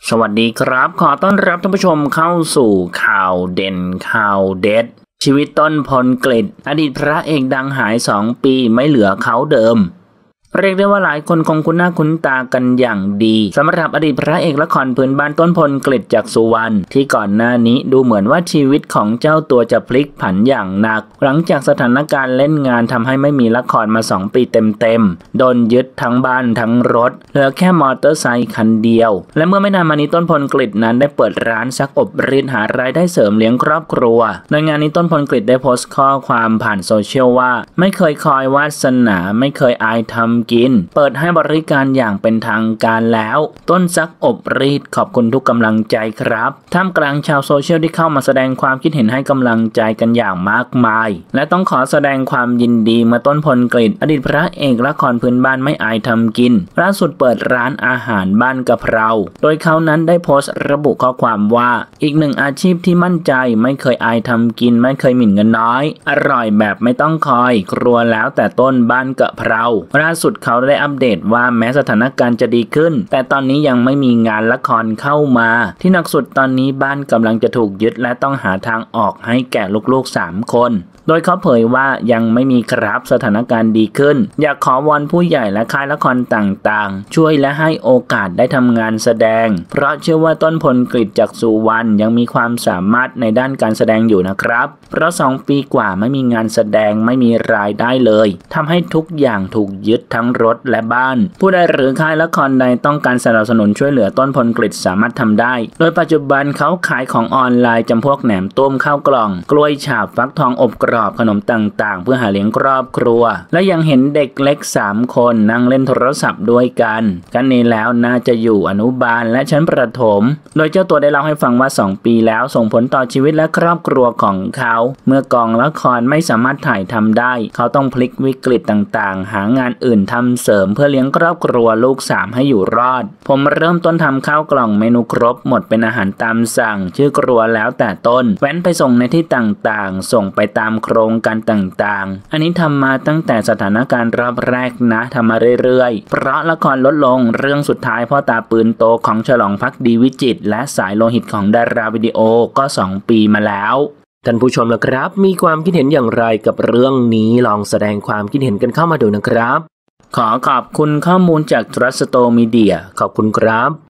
สวัสดีครับขอต้อนรับท่านผู้ชมเข้าสู่ข่าวเด่นข่าวเด็ดชีวิตต้นพลกฤษอดีตพระเอกดังหาย2 ปีไม่เหลือเขาเดิมเรียกได้ว่าหลายคนคงคุ้นหน้าคุ้นตากันอย่างดีสำหรับอดีตพระเอกละครพื้นบ้านต้นพลกฤษจักษุวรรณที่ก่อนหน้านี้ดูเหมือนว่าชีวิตของเจ้าตัวจะพลิกผันอย่างหนักหลังจากสถานการณ์เล่นงานทำให้ไม่มีละครมา2 ปีเต็มๆโดนยึดทั้งบ้านทั้งรถเหลือแค่มอเตอร์ไซค์คันเดียวและเมื่อไม่นานมานี้ต้นพลกฤษนั้นได้เปิดร้านซักอบรีดหารายได้เสริมเลี้ยงครอบครัวโดยงานนี้ต้นพลกฤษได้โพสต์ข้อความผ่านโซเชียลว่าไม่เคยคอยวาสนาไม่เคยอายทำกินเปิดให้บริการอย่างเป็นทางการแล้วต้นซักอบรีดขอบคุณทุกกำลังใจครับท่ามกลางชาวโซเชียลที่เข้ามาแสดงความคิดเห็นให้กำลังใจกันอย่างมากมายและต้องขอแสดงความยินดีเมื่อต้นพลกฤษอดีตพระเอกละครพื้นบ้านไม่อายทำกินล่าสุดเปิดร้านอาหารบ้านกะเพราโดยเขานั้นได้โพสต์ระบุข้อความว่าอีกหนึ่งอาชีพที่มั่นใจไม่เคยอายทำกินไม่เคยหมิ่นเงินน้อยอร่อยแบบไม่ต้องคอยครัวแล้วแต่ต้นบ้านกะเพราล่าสุดเขาได้อัปเดตว่าแม้สถานการณ์จะดีขึ้นแต่ตอนนี้ยังไม่มีงานละครเข้ามาที่หนักสุดตอนนี้บ้านกำลังจะถูกยึดและต้องหาทางออกให้แก่ลูกๆ3 คนโดยเขาเผยว่ายังไม่มีครับสถานการณ์ดีขึ้นอยากขอวอนผู้ใหญ่และค่ายละครต่างๆช่วยและให้โอกาสได้ทำงานแสดงเพราะเชื่อว่าต้นพลกฤษจักษุวรรณยังมีความสามารถในด้านการแสดงอยู่นะครับเพราะ2 ปีกว่าไม่มีงานแสดงไม่มีรายได้เลยทำให้ทุกอย่างถูกยึดทั้งรถและบ้านผู้ใดหรือค่ายละครใดต้องการสนับสนุนช่วยเหลือต้นพลกฤษสามารถทำได้โดยปัจจุบันเขาขายของออนไลน์จำพวกแหนมต้มข้าวกล่องกล้วยฉาบฟักทองอบกรอบขนมต่างๆเพื่อหาเลี้ยงครอบครัวและยังเห็นเด็กเล็ก3 คนนั่งเล่นโทรศัพท์ด้วยกันนี้แล้วน่าจะอยู่อนุบาลและชั้นประถมโดยเจ้าตัวได้เล่าให้ฟังว่า2 ปีแล้วส่งผลต่อชีวิตและครอบครัวของเขาเมื่อกองละครไม่สามารถถ่ายทำได้เขาต้องพลิกวิกฤตต่างๆหางานอื่นทำเสริมเพื่อเลี้ยงครอบครัวลูก3ให้อยู่รอดผมเริ่มต้นทำข้าวกล่องเมนูครบหมดเป็นอาหารตามสั่งชื่อครัวแล้วแต่ต้นแว้นไปส่งในที่ต่างๆส่งไปตามโครงการต่างๆอันนี้ทำมาตั้งแต่สถานการณ์รอบแรกนะทำมาเรื่อยๆเพราะละครลดลงเรื่องสุดท้ายพ่อตาปืนโตของฉลองภักดีวิจิตรและสายโลหิตของดาราวิดีโอก็2 ปีมาแล้วท่านผู้ชมล่ะครับมีความคิดเห็นอย่างไรกับเรื่องนี้ลองแสดงความคิดเห็นกันเข้ามาดูนะครับขอขอบคุณข้อมูลจาก Truststore Media ขอบคุณครับ